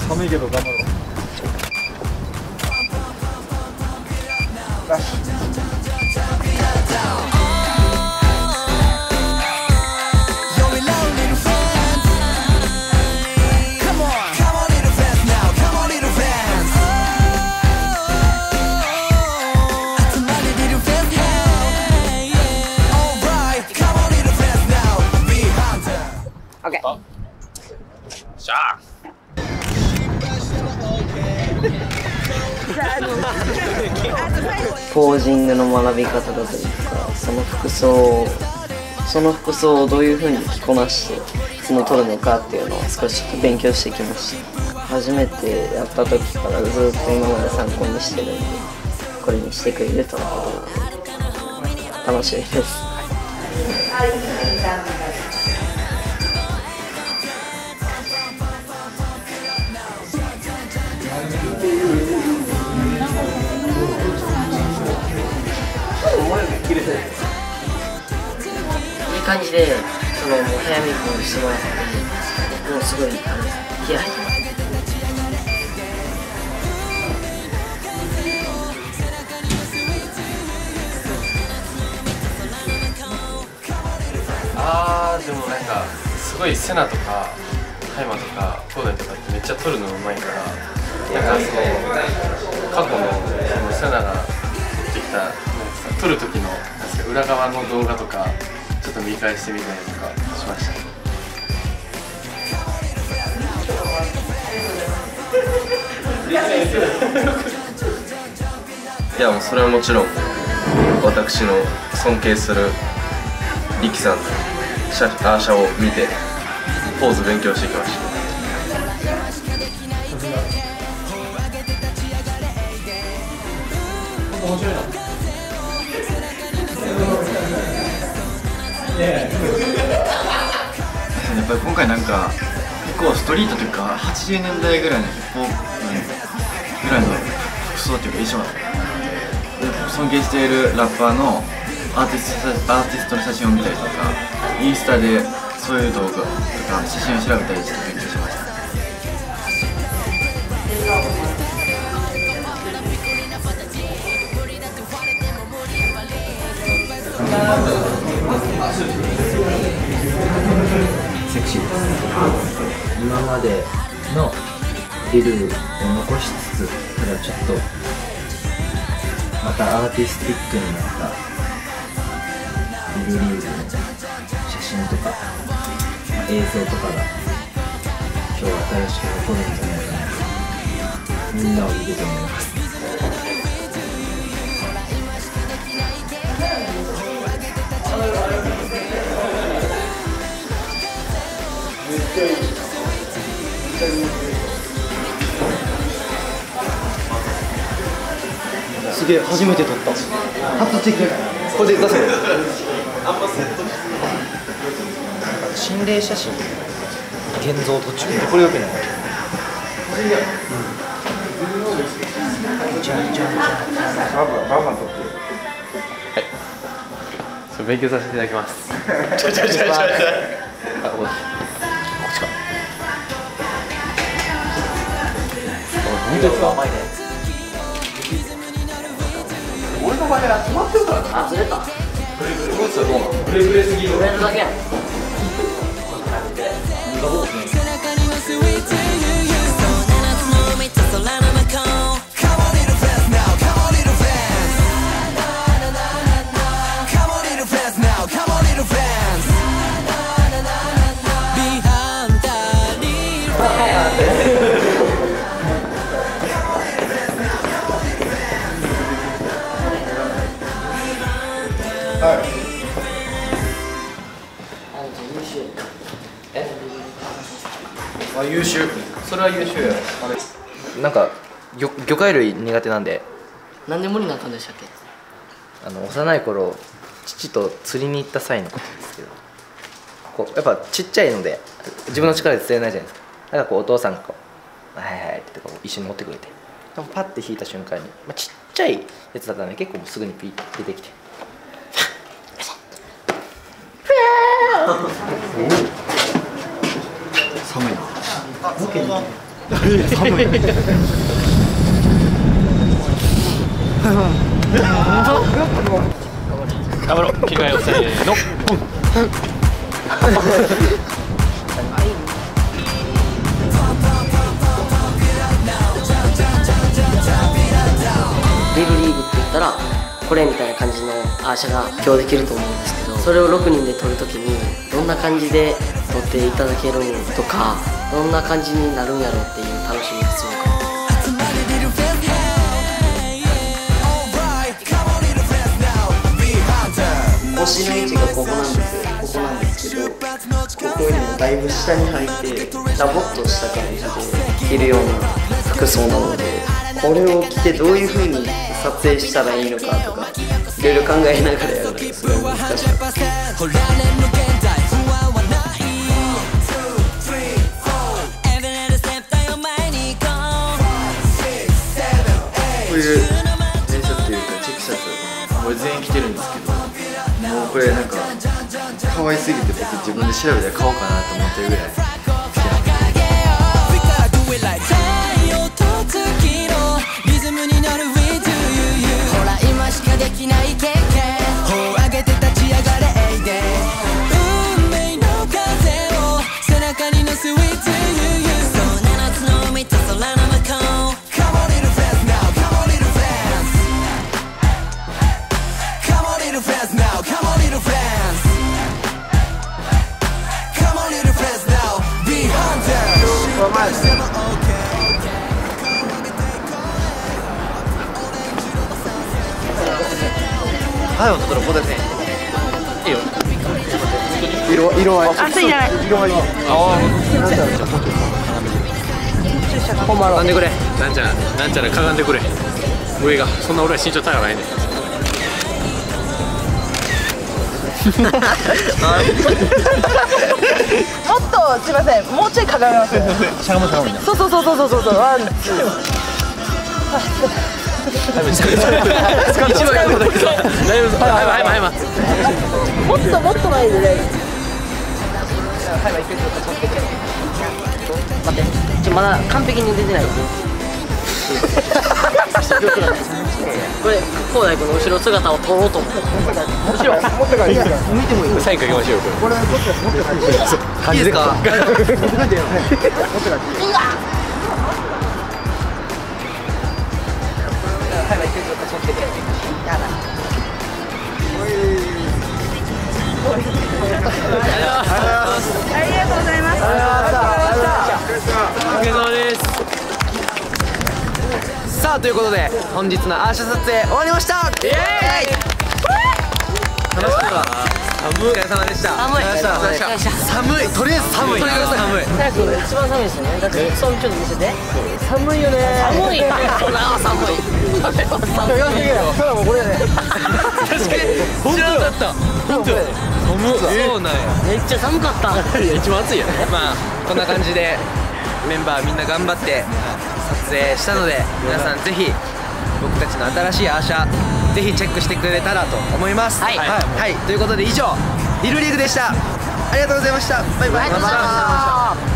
寒いけど頑張ろう。ラッシュ。 オッケー。 しゃあ。 ポージングの学び方だというか、その服装をどういう風に着こなして撮るのかっていうのを少し勉強してきました。初めてやった時からずっと今まで参考にしてるんで、これにしてくれるとのことなので楽しみです。いい感じで、もう早めにこうしてもらって、もうすごい気合入ってます。 でもなんかすごいセナとかハイマとかコーダイとかってめっちゃ撮るのうまいから、なんかその過去のセナが撮ってきたなんか撮る時のなんか裏側の動画とかちょっと見返してみたりとかしました。 いやもうそれはもちろん私の尊敬する力さんのアーシャを見てポーズ勉強してきました。 面白いな。 やっぱり今回なんか結構ストリートというか80年代ぐらいのヒップホップぐらいの服装というか衣装だったので、尊敬しているラッパーのアーティストの写真を見たりとか、インスタでそういう動画とか写真を調べたりして勉強しました。 セクシーです。今までのリルを残しつつ、ただちょっとまたアーティスティックになったリルリーズの写真とか映像とかが今日新しく残るんじゃないかなとみんなを見てて思います。 すげえ、初めて撮った。初チェック。これで出せる。 心霊写真現像途中これよくない。バンバン撮って。 それ勉強させていただきます。 ちょ。 あ、こっちか。 見てるか。俺の場合は決まってるからな。 あ、ずれた。 ブレすぎる。 ブレるだけやん。 あ、優秀。それは優秀や。 なんか魚介類苦手なんで、 なんで無理になったんでしたっけ？ 幼い頃父と釣りに行った際のことですけど、こうやっぱちっちゃいので自分の力で釣れないじゃないですか。だからこうお父さんがこう「はいはい」ってこう一緒に持ってくれて、パッて引いた瞬間に、ちっちゃいやつだったので結構もうすぐにピッて出てきて寒いな。 頑張ろう。着替えをせーの。 リルリーグって言ったらこれみたいな感じのアーシャが今日できると思うんですけど、それを6人で撮るときにどんな感じで撮っていただけるとか、どんな感じになるんやろうっていう楽しみですよ。腰の位置がここなんですよ。ここなんですけど、ここよりもだいぶ下に入ってダボっとした感じで着るような服装なので、これを着てどういう風に撮影したらいいのかとかいろいろ考えながらやるのがすごい難しかった。 こういう T シャツというかチェックシャツこれ全員着てるんですけど、もうこれなんか可愛すぎて僕自分で調べて買おうかなと思ってるぐらい好きなんで。 ほら今しかできない経験を上げて立ち上がれ運命の風を背中に乗せ With you そう7つの海と空の向こう Come on little fast now Come on little fast Come on little fast now Come on little fast Come on little fast now Be hunter はい、おととろここですね。 いいよ。 色合い。 熱いじゃない。 色合い。 なんでくれ。なんちゃらかがんでくれ。上がそんな俺は身長高ないね。 もっとすいません、もうちょいかがめます。 しゃがむしゃがむね。 そうワンツー。 一番いいことだけど。だいぶはい。 もっと前でね。待って、まだ完璧に出てない。これ広大君の後ろ姿を撮ろうと思って。後ろ持ってからいいですか。見てもいい。 サイン書きましょう。 これ持ってからいいですか。いいですか。持ってからいい。 さあということで本日のアーシャ撮影終わりました。イエーイ。楽しかった。お疲れ様でした。寒い。とりあえず寒い。 一番寒いですよね。だって服装ちょっと見せて。寒いよね。寒い。そら寒い。 これね。 確かに知らなかった。本当。そうなんや。 めっちゃ寒かった。 いや一番暑いよね。 まあこんな感じでメンバーみんな頑張って撮影したので、皆さんぜひ僕たちの新しいアーシャぜひチェックしてくれたらと思います。はい、ということで以上リルリーグでした。ありがとうございました。バイバイ。